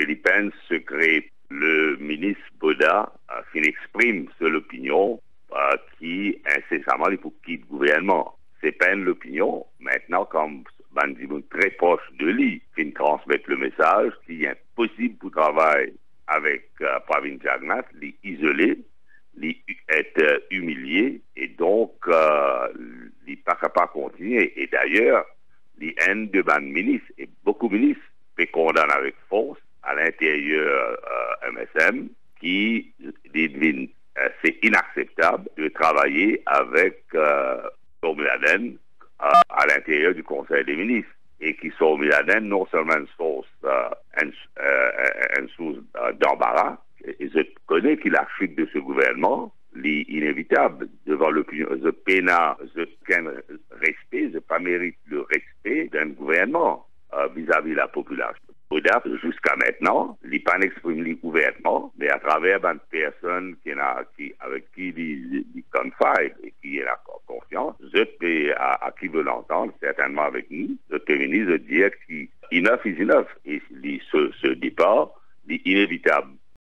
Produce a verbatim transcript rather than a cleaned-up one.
il peine secret. Le ministre Boda a fin exprime seule opinion euh, qui incessamment il faut quitter le gouvernement. C'est peine l'opinion. Maintenant, comme Bandimoun très proche de lui, qui transmettre le message qu'il est impossible pour travailler avec euh, Pravin Jagnnath, l'isoler, être euh, humilié et donc euh, il n'est pas capable de continuer. Et d'ailleurs, les haines de ban ministre et beaucoup de ministres peut condamner avec force à l'intérieur euh, M S M qui dit euh, c'est inacceptable de travailler avec euh, Bin Laden euh, à l'intérieur du Conseil des ministres et qui sont Bin Laden non seulement une source, euh, une, euh, une source euh, d'embarras. Et je connais que la chute de ce gouvernement est inévitable devant l'opinion. Je peine, je tiens respect, je pas mérite le respect d'un gouvernement euh, vis-à-vis de la population. Jusqu'à maintenant, il n'est pas exprimé ouvertement, mais à travers une personne qui a, qui, avec qui il confide et qui a confiance, je peux, à, à qui veut l'entendre, certainement avec nous, je peux venir de dire qu'inoff is enough. Et ce, ce départ, est inévitable.